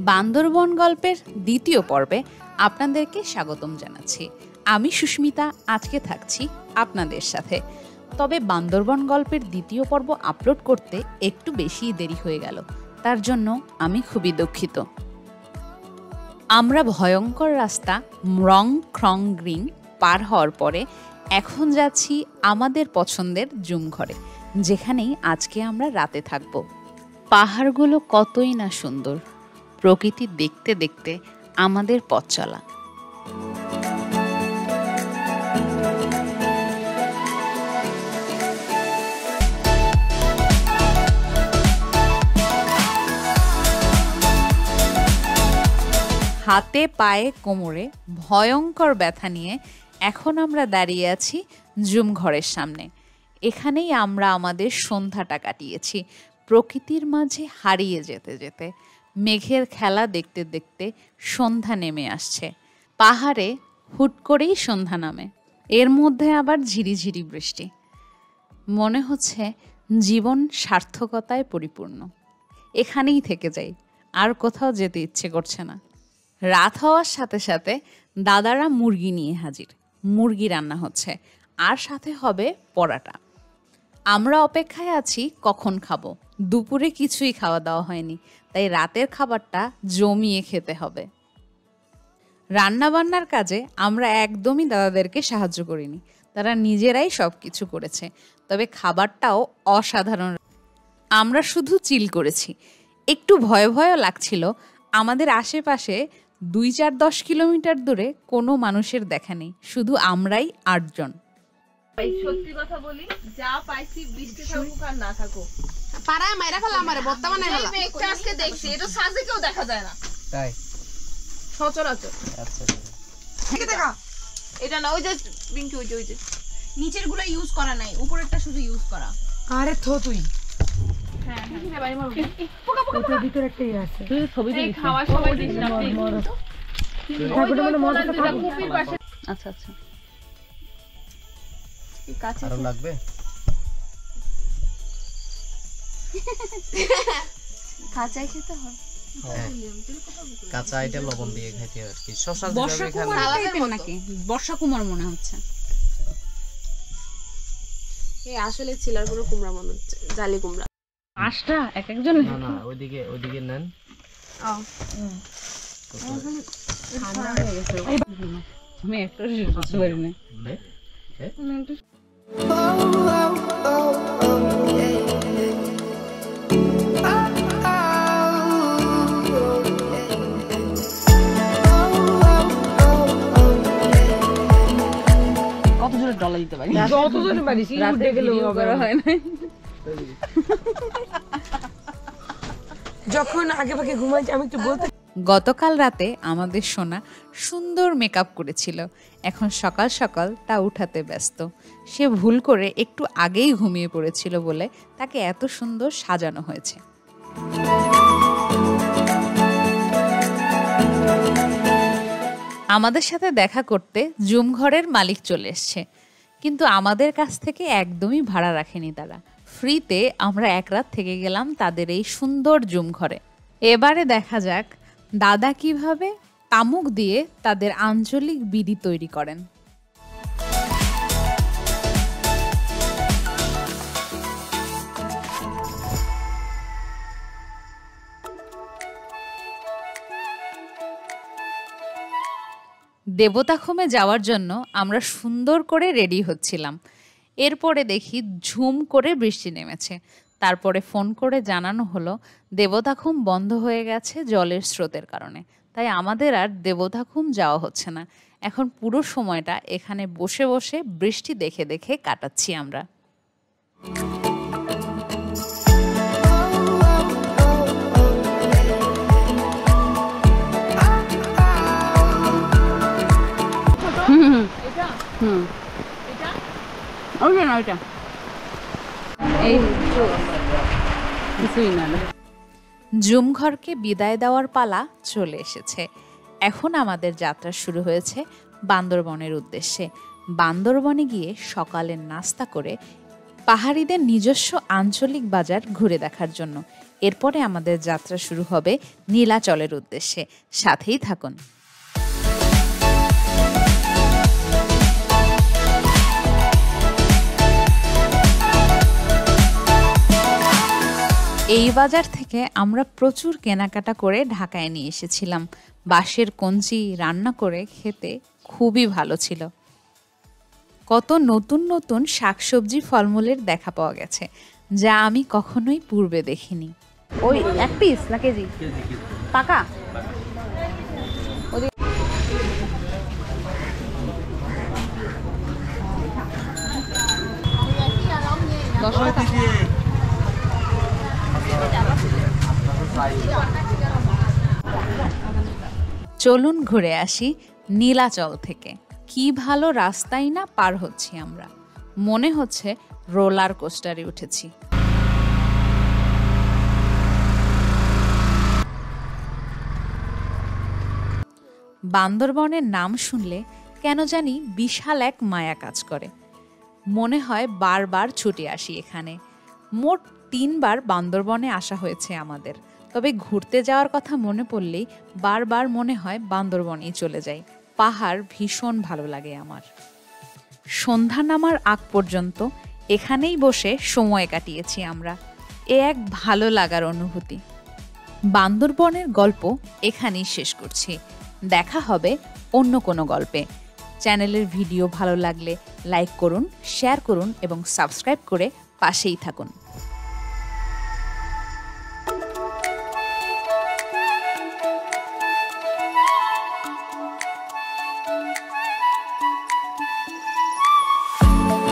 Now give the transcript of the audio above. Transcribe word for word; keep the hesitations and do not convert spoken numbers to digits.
বান্দরবন গল্পের দ্বিতীয় পর্বে আপনাদেরকে স্বাগতম জানাচ্ছি। আমি সুস্মিতা আজকে থাকছি আপনাদের সাথে। তবে বান্দরবন গল্পের দ্বিতীয় পর্ব আপলোড করতে একটু বেশি দেরি হয়ে গেল, তার জন্য আমি খুবই দুঃখিত। আমরা ভয়ঙ্কর রাস্তা মরং খ্রং গ্রিং পার হওয়ার পরে এখন যাচ্ছি আমাদের পছন্দের জুম ঘরে, যেখানেই আজকে আমরা রাতে থাকব। পাহাড়গুলো কতই না সুন্দর, প্রকৃতি দেখতে দেখতে আমাদের পথ চলা। হাতে পায়ে কোমরে ভয়ঙ্কর ব্যথা নিয়ে এখন আমরা দাঁড়িয়ে আছি জুম ঘরের সামনে। এখানেই আমরা আমাদের সন্ধ্যাটা কাটিয়েছি, প্রকৃতির মাঝে হারিয়ে যেতে যেতে। মেঘের খেলা দেখতে দেখতে সন্ধ্যা নেমে আসছে। পাহাড়ে হুট করেই সন্ধ্যা নামে, এর মধ্যে আবার ঝিরিঝিরি বৃষ্টি। মনে হচ্ছে জীবন সার্থকতায় পরিপূর্ণ। এখানেই থেকে যাই, আর কোথাও যেতে ইচ্ছে করছে না। রাত হওয়ার সাথে সাথে দাদারা মুরগি নিয়ে হাজির। মুরগি রান্না হচ্ছে, আর সাথে হবে পরাটা। আমরা অপেক্ষায় আছি কখন খাবো। দুপুরে কিছুই খাওয়া দাওয়া হয়নি, তাই রাতের খাবারটা জমিয়ে খেতে হবে। রান্না বান্নার কাজে আমরা একদমই দাদাদেরকে সাহায্য করিনি, তারা নিজেরাই সব কিছু করেছে। তবে খাবারটাও অসাধারণ। আমরা শুধু চিল করেছি। একটু ভয় ভয়ও লাগছিল। আমাদের আশেপাশে দুই চার দশ কিলোমিটার দূরে কোনো মানুষের দেখা নেই, শুধু আমরাই আটজন। সত্যি কথা বলি, যা পাইছি বৃষ্টি থাকুক আর না থাকুক, পাড়ায় মাইরা ফেলা আমারে বর্তমানে ফেলা। মেঘটা আজকে দেখছি, এটা সাজে কেউ দেখা যায় না, তাই সচরাচর। আচ্ছা কি দেখা? এটা না, ওই যে পিঙ্কি, ওই যে ওই যে নিচের গুলো ইউজ করা নাই, উপরেরটা শুধু ইউজ করা। আরে থো তুই। হ্যাঁ হ্যাঁ, বাড়ি মারো। পোকা পোকা পোকা ভিতরে একটাই আছে। তুই ছবি দিস, খাওয়া সবাই দিস না প্লিজ। তারপরে মানে মজা কথা কুপির পাশে। আচ্ছা আচ্ছা, এই কাছে আরো লাগবে। কাঁচাই খেতে হয়। কাঁচা এটা লবণ দিয়ে খাইতে হয় আর কি। শসা বর্ষা কুমার টাইপের নাকি? বর্ষা কুমার মনে হচ্ছে। এই আসলে ছিলার পুরো কুমড়া মনে হচ্ছে, জালি কুমড়া। পাঁচটা এক একজন? না না, ওইদিকে ওইদিকে নেন। ও আমি একটা বুঝতে পারি না। কত জোরে ডলা দিতে পারি? যত জনে পারিস উঠে গেলেও করা হয় না। যখন আগে ভাগে ঘুমাই আমি একটু বলতে। গতকাল রাতে আমাদের সোনা সুন্দর মেকআপ করেছিল, এখন সকাল সকাল তা উঠাতে ব্যস্ত। সে ভুল করে একটু আগেই ঘুমিয়ে পড়েছিল বলে তাকে এত সুন্দর সাজানো হয়েছে। আমাদের সাথে দেখা করতে জুম ঘরের মালিক চলে এসছে, কিন্তু আমাদের কাছ থেকে একদমই ভাড়া রাখেনি তারা। ফ্রিতে আমরা এক রাত থেকে গেলাম তাদের এই সুন্দর জুম ঘরে। এবারে দেখা যাক দাদা কিভাবে তামুক দিয়ে তাদের আঞ্চলিক বিড়ি তৈরি করেন। দেবতাখুমে যাওয়ার জন্য আমরা সুন্দর করে রেডি হচ্ছিলাম। এরপরে দেখি ঝুম করে বৃষ্টি নেমেছে। তারপরে ফোন করে জানানো হলো দেবতাখুম বন্ধ হয়ে গেছে জলের স্রোতের কারণে, তাই আমাদের আর দেবতাখুম যাওয়া হচ্ছে না। এখন পুরো সময়টা এখানে বসে বসে বৃষ্টি দেখে দেখে কাটাচ্ছি আমরা। জুম ঘরকে বিদায় দেওয়ার পালা চলে এসেছে। এখন আমাদের যাত্রা শুরু হয়েছে বান্দরবনের উদ্দেশ্যে। বান্দরবনে গিয়ে সকালের নাস্তা করে পাহাড়িদের নিজস্ব আঞ্চলিক বাজার ঘুরে দেখার জন্য। এরপরে আমাদের যাত্রা শুরু হবে নীলাচলের উদ্দেশ্যে। সাথেই থাকুন। এই বাজার থেকে আমরা প্রচুর কেনাকাটা করে ঢাকায় নিয়ে এসেছিলাম। বাঁশের কঞ্চি রান্না করে খেতে খুবই ভালো ছিল। কত নতুন নতুন শাকসবজি ফলমূলের দেখা পাওয়া গেছে, যা আমি কখনোই পূর্বে দেখিনি। ওই এক পিস না কেজি? পাকা চলুন ঘুরে আসি নীলাচল থেকে। কি ভালো রাস্তাই না পার হচ্ছি আমরা, মনে হচ্ছে রোলার কোস্টারে উঠেছি। বান্দরবনের নাম শুনলে কেন জানি বিশাল এক মায়া কাজ করে, মনে হয় বারবার ছুটে আসি এখানে। মোট তিনবার বান্দরবনে আসা হয়েছে আমাদের, তবে ঘুরতে যাওয়ার কথা মনে পড়লেই বারবার মনে হয় বান্দরবনেই চলে যাই। পাহাড় ভীষণ ভালো লাগে আমার। সন্ধ্যা নামার আগ পর্যন্ত এখানেই বসে সময় কাটিয়েছি আমরা। এ এক ভালো লাগার অনুভূতি। বান্দরবনের গল্প এখানেই শেষ করছি। দেখা হবে অন্য কোনো গল্পে। চ্যানেলের ভিডিও ভালো লাগলে লাইক করুন, শেয়ার করুন এবং সাবস্ক্রাইব করে পাশেই থাকুন।